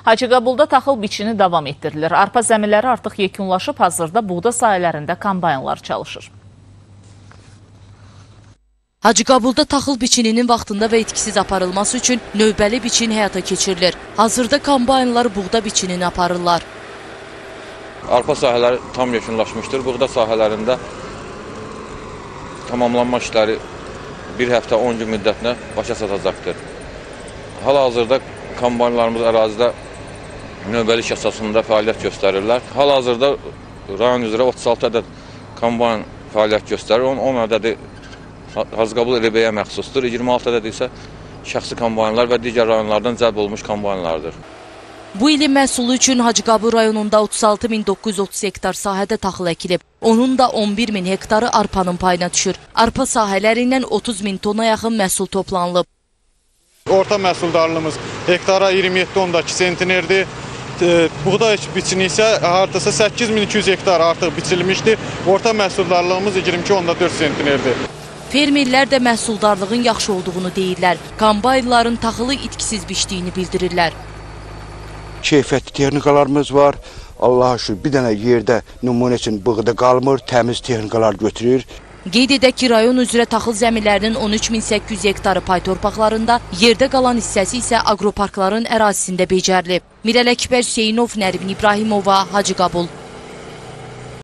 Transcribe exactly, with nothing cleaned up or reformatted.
Hacıqabulda taxıl biçini davam etdirilir. Arpa zəmiləri artıq yekunlaşıb, hazırda buğda sahələrində kombaynlar çalışır. Hacıqabulda taxıl biçininin vaxtında və etkisiz aparılması üçün növbəli biçin həyata keçirilir. Hazırda kombaynlar buğda biçinini aparırlar. Arpa sahələri tam yekunlaşmışdır. Buğda sahələrində tamamlanma işləri bir həftə on gün müddətinə başa çatacaqdır. Hal-hazırda kombaynlarımız ərazidə növbəli iş əsasında fəaliyyət göstərirlər. Hal-hazırda rayon üzrə otuz altı ədəd kombayn fəaliyyət göstərir. on ədədi Hacıqabul L B-yə məxsusdur. iyirmi altı ədəd isə şəxsi kombaynlar və digər rayonlardan cəlb olmuş kombaynlardır. Bu ilin məhsulu üçün Hacıqabul rayonunda otuz altı min doqquz yüz otuz hektar sahədə taxıl əkilib. Onun da on bir min hektarı arpanın payına düşür. Arpa sahələrindən otuz min tona yaxın məhsul toplanılıb. Orta məhsuldarlığımız hektara iyirmi yeddi nöqtə iki sentnerdir. Buğda biçini isə hardasa səkkiz min iki yüz hektar artıq biçilmişdir. Orta məhsuldarlığımız iyirmi iki nöqtə dörd sentnerdir. Fermerlər də məhsuldarlığın yaxşı olduğunu deyirlər. Kombaynların taxılı itkisiz biçdiyini bildirirlər. Keyfiyyətli texnikalarımız var. Allah'a şükür bir dənə yerdə nümunə üçün buğda qalmır, təmiz texnikalar götürür. Qeyd edək ki, rayon üzrə taxıl zəmilərinin on üç min səkkiz yüz hektarı pay torpaqlarında, yerdə qalan hissəsi isə aqroparkların ərazisində becərilib. Mirəl Əkbər Hüseynov, Nərmin İbrahimova, Hacıqabul.